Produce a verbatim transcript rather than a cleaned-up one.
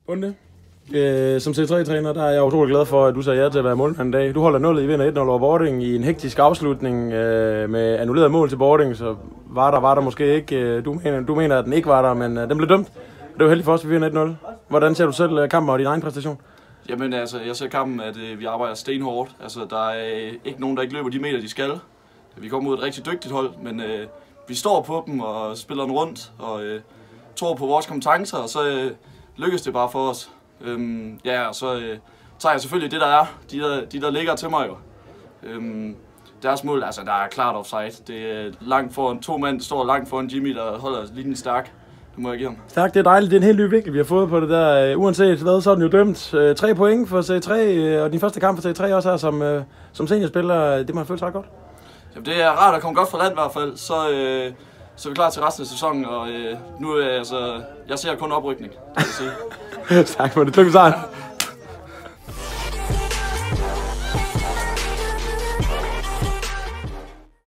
Bunde, øh, som C tre-træner, der er jeg utrolig glad for, at du sagde ja til at være målmand i dag. Du holder nullet, I vinder et nul over Bording i en hektisk afslutning øh, med annulleret mål til Bording, så var der, var der måske ikke. Øh, du, mener, du mener, at den ikke var der, men øh, den blev dømt. Det var heldigt for os, at vi vinder et nul. Hvordan ser du selv øh, kampen og din egen præstation? Jamen altså, jeg ser kampen, at øh, vi arbejder stenhårdt. Altså, der er øh, ikke nogen, der ikke løber de meter, de skal. Vi kommer mod et rigtig dygtigt hold, men øh, vi står på dem og spiller den rundt og øh, tror på vores kompetencer, og så øh, lykkes det bare for os. Øhm, ja, og så øh, tager jeg selvfølgelig det, der er. De, der, de, der ligger til mig jo. Øhm, deres mål, altså, der er klart offside. Det er langt foran to mænd, der står langt foran Jimmy, der holder linjen stærk. Det må jeg give ham. Stærkt, det er dejligt. Det er en helt ny vinkel, vi har fået på det der. Uanset hvad, så er den jo dømt. Øh, tre point for C tre, og din første kamp for C tre også her som, øh, som seniorspiller. Det må have følt sig godt. Jamen, det er rart at komme godt fra land i hvert fald. Så, øh, så er vi klar til resten af sæsonen, og øh, nu er altså, jeg ser kun oprykning, kan jeg sige. Tak for det. Tillykke med sejren.